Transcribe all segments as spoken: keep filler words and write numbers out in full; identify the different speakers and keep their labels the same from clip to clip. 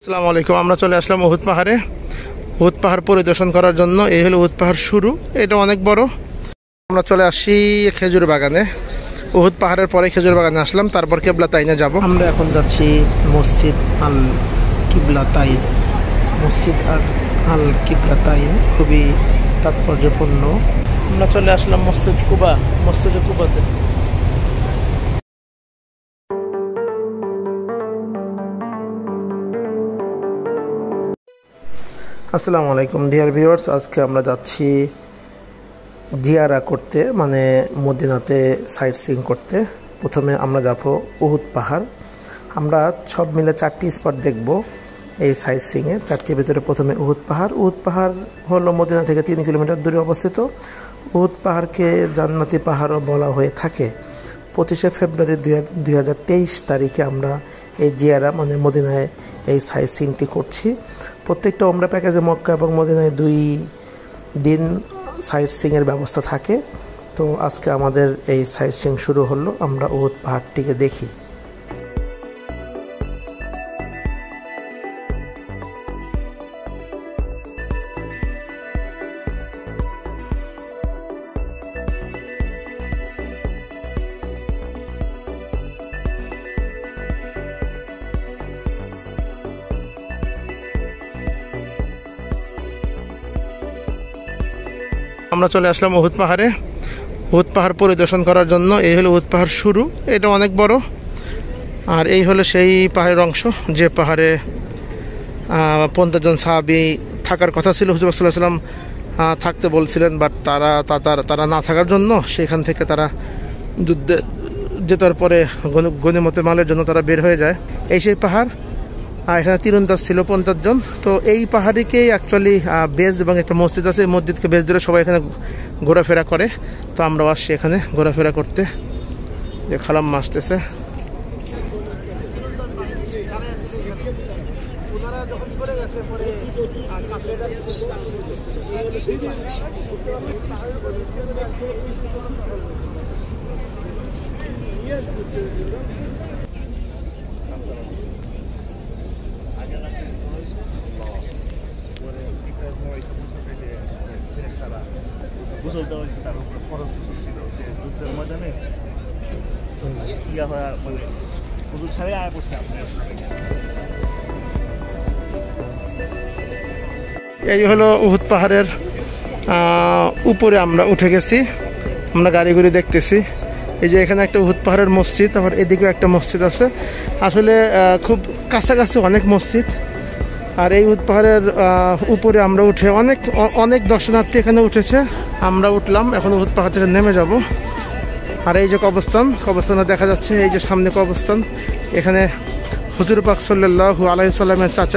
Speaker 1: আসসালামু আলাইকুম। আমরা চলে আসলাম উহুদ পাহাড়ে। উহুদ পাহাড় পরিদর্শন করার জন্য। এই হলো উহুদ পাহাড় শুরু, এটা অনেক বড়। আমরা চলে আসি খেজুর বাগানে। উহুদ পাহাড়ের পরে খেজুর বাগানে আসলাম, তারপর কিবলাতাইনে যাব। আমরা এখন যাচ্ছি মসজিদ আল কিবলাতাইন। মসজিদ আর আল কিবলাতাইন খুবই তাৎপর্যপূর্ণ। আমরা চলে আসলাম মসজিদ কুবা, মসজিদে কুবাতে। আসসালামু আলাইকুম ডিয়ার ভিউয়ার্স, আজকে আমরা যাচ্ছি জিয়ারা করতে, মানে মদিনাতে সাইট সিইং করতে। প্রথমে আমরা যাব উহুদ পাহাড়। আমরা সব মিলে চারটি স্পট দেখব এই সাইট সিইংয়ে। চারটির ভিতরে প্রথমে উহুদ পাহাড়। উহুদ পাহাড় হলো মদিনা থেকে তিন কিলোমিটার দূরে অবস্থিত। উহুদ পাহাড়কে জান্নাতি পাহাড়ও বলা হয়ে থাকে। পঁচিশে ফেব্রুয়ারি দুই হাজার তেইশ তারিখে আমরা এই জিয়ারা মানে মদিনায় এই সাইট সিইংটি করছি। প্রত্যেকটা ওমরা প্যাকেজে মক্কা এবং মদিনায় দুই দিন সাইট সিইংয়ের ব্যবস্থা থাকে। তো আজকে আমাদের এই সাইট সিইং শুরু হলো। আমরা উহুদ পাহাড়টিকে দেখি। আমরা চলে আসলাম উহুদ পাহাড়ে। উহুদ পাহাড় পরিদর্শন করার জন্য। এই হলো উহুদ পাহাড় শুরু, এটা অনেক বড়। আর এই হলো সেই পাহাড়ের অংশ যে পাহাড়ে পঞ্চাশ জন সাহাবী থাকার কথা ছিল। হুজুর সাল্লাল্লাহু আলাইহি ওয়াসাল্লাম থাকতে বলছিলেন, বাট তারা তারা না থাকার জন্য সেখান থেকে তারা যুদ্ধে জেতার পরে গনিমতে মালের জন্য তারা বের হয়ে যায়। এই সেই পাহাড়। আর এখানে তীরন্দাজ ছিল পঞ্চাশ জন। তো এই পাহাড়িকেই অ্যাকচুয়ালি বেজ এবং একটা মসজিদ আছে, এই মসজিদকে বেজ ধরে সবাই এখানে ঘোরাফেরা করে। তো আমরাও আসছি এখানে ঘোরাফেরা করতে। যে খালাম আসতেছে।
Speaker 2: গোসল দেওয়া হয়েছে, তার উপরে ফরজ গোসল ছিল যে যুদ্ধের ময়দানে ইয়া হওয়া, মানে গোসল ছাড়াই আয়া করছে আপনার।
Speaker 1: এই হলো উহুদ পাহাড়ের উপরে আমরা উঠে গেছি। আমরা গাড়ি গুড়ি দেখতেছি। এই যে এখানে একটা উহুদ পাহাড়ের মসজিদ, আবার এদিকেও একটা মসজিদ আছে। আসলে খুব কাছাকাছি অনেক মসজিদ। আর এই উহুদ পাহাড়ের উপরে আমরা উঠে অনেক অনেক দর্শনার্থী এখানে উঠেছে। আমরা উঠলাম, এখন উহুদ পাহাড় থেকে নেমে যাব। আর এই যে কবরস্থান, কবরস্থানে দেখা যাচ্ছে এই যে সামনে কবরস্থান। এখানে হুজুর পাক সাল্লাল্লাহু আলাইহি সাল্লামের চাচা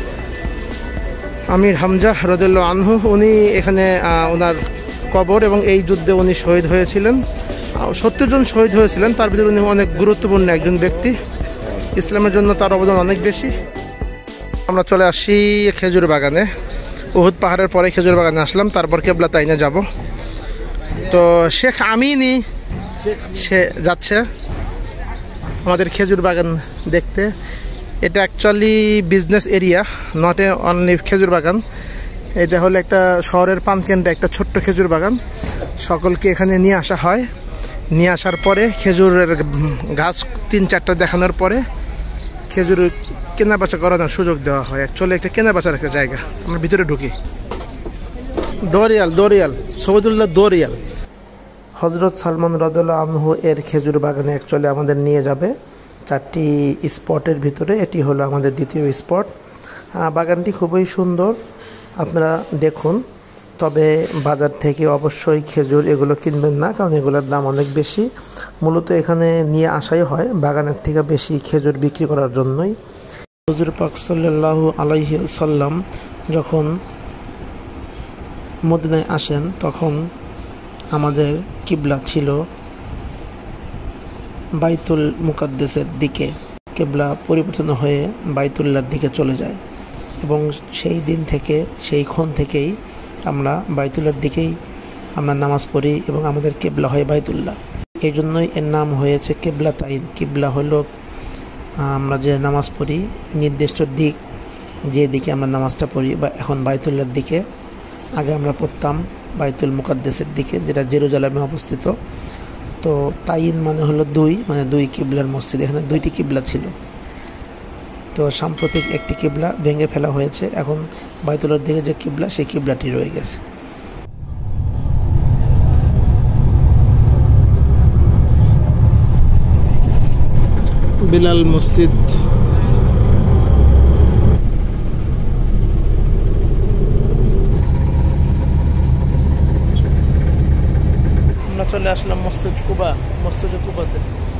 Speaker 1: আমির হামজা রাদিয়াল্লাহু আনহু, উনি এখানে ওনার কবর, এবং এই যুদ্ধে উনি শহীদ হয়েছিলেন। সত্তর জন শহীদ হয়েছিলেন, তার ভিতরে উনি অনেক গুরুত্বপূর্ণ একজন ব্যক্তি। ইসলামের জন্য তার অবদান অনেক বেশি। আমরা চলে আসি খেজুর বাগানে। উহুদ পাহাড়ের পরে খেজুর বাগানে আসলাম, তারপর কিবলাতাইনে যাব। তো শেখ আমিনি সে যাচ্ছে আমাদের খেজুর বাগান দেখতে। এটা actually business area, not a only খেজুর বাগান। এটা হলো একটা শহরের প্রাণকেন্দ্রে একটা ছোট্ট খেজুর বাগান। সকলকে এখানে নিয়ে আসা হয়। নিয়ে আসার পরে খেজুরের গাছ তিন চারটা দেখানোর পরে খেজুর কেনা বেচা করানোর সুযোগ দেওয়া হয়। অ্যাকচুয়ালি একটা কেনা বেচার একটা জায়গা। আমরা ভিতরে ঢুকি। দরিয়াল দরিয়াল সৌদুল্লাহ দরিয়াল হজরত সালমান রাদিয়াল্লাহু আনহু এর খেজুর বাগানে অ্যাকচুয়ালি আমাদের নিয়ে যাবে চারটি স্পটের ভিতরে। এটি হলো আমাদের দ্বিতীয় স্পট। বাগানটি খুবই সুন্দর, আপনারা দেখুন। তবে বাজার থেকে অবশ্যই খেজুর এগুলো কিনবেন না, কারণ এগুলোর দাম অনেক বেশি। মূলত এখানে নিয়ে আসাই হয় বাগানের থেকে বেশি খেজুর বিক্রি করার জন্যই। হুজুর পাক সাল্লাল্লাহু আলাইহি সাল্লাম যখন মদিনায় আসেন, তখন আমাদের কিবলা ছিল বাইতুল মুকাদ্দাসের দিকে। কিবলা পরিবর্তন হয়ে বাইতুল্লাহর দিকে চলে যায়, এবং সেই দিন থেকে সেই ক্ষণ থেকেই আমরা বাইতুল্লাহর দিকেই আমরা নামাজ পড়ি, এবং আমাদের কিবলা হয় বাইতুল্লাহ। এই জন্যই এর নাম হয়েছে কিবলাতাইন। কিবলা হলো আমরা যে নামাজ পড়ি নির্দিষ্ট দিক, যেদিকে আমরা নামাজটা পড়ি, বা এখন বাইতুল্লাহর দিকে, আগে আমরা পড়তাম বাইতুল মুকাদ্দাসের দিকে, যেটা জেরুজালেমে অবস্থিত। তো তাইন মানে হলো দুই, মানে দুই কিবলার মসজিদ। এখানে দুইটি কিবলা ছিল, তো সাম্প্রতিক একটি কিবলা ভেঙে ফেলা হয়েছে। এখন বাইতুল্লাহর দিকে যে কিবলা, সেই কিবলাটি রয়ে গেছে। বিলাল মসজিদ। আমরা চলে আসলাম মসজিদ কুবা, মসজিদে কুবাতে।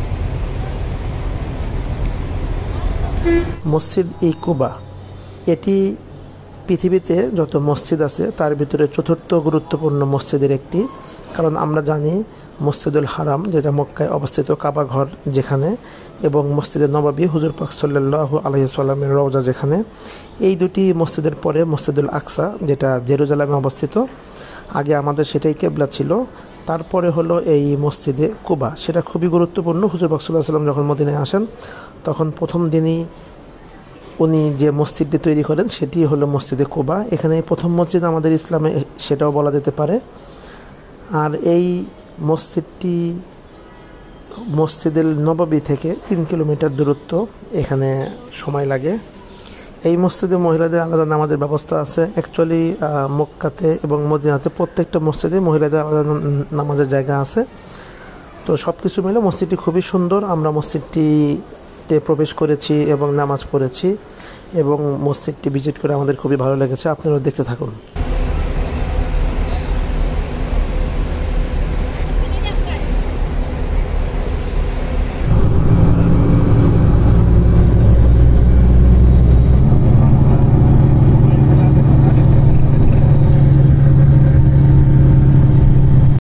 Speaker 1: মসজিদ ই কুবা এটি পৃথিবীতে যত মসজিদ আছে তার ভিতরে চতুর্থ গুরুত্বপূর্ণ মসজিদের একটি। কারণ আমরা জানি মসজিদুল হারাম, যেটা মক্কায় অবস্থিত কাবা ঘর যেখানে, এবং মসজিদে নববী হুজুর পাক সাল্লাল্লাহু আলাইহি সাল্লামের রওজা যেখানে, এই দুটি মসজিদের পরে মসজিদুল আকসা, যেটা জেরুজালেমে অবস্থিত। আগে আমাদের সেটাই কেবলা ছিল। তারপরে হলো এই মসজিদে কুবা, সেটা খুবই গুরুত্বপূর্ণ। হুজুর পাক সাল্লাল্লাহু আলাইহি সাল্লাম যখন মদিনায় আসেন, তখন প্রথম দিনই উনি যে মসজিদটি তৈরি করেন সেটি হলো মসজিদে কুবা। এখানে প্রথম মসজিদ আমাদের ইসলামে, সেটাও বলা যেতে পারে। আর এই মসজিদটি মসজিদুল নববী থেকে তিন কিলোমিটার দূরত্ব, এখানে সময় লাগে। এই মসজিদে মহিলাদের আলাদা নামাজের ব্যবস্থা আছে। অ্যাকচুয়ালি মক্কাতে এবং মদিনাতে প্রত্যেকটা মসজিদে মহিলাদের আলাদা নামাজের জায়গা আছে। তো সব কিছু মিলে মসজিদটি খুবই সুন্দর। আমরা মসজিদটিতে প্রবেশ করেছি এবং নামাজ পড়েছি, এবং মসজিদটি ভিজিট করে আমাদের খুবই ভালো লেগেছে। আপনারাও দেখতে থাকুন।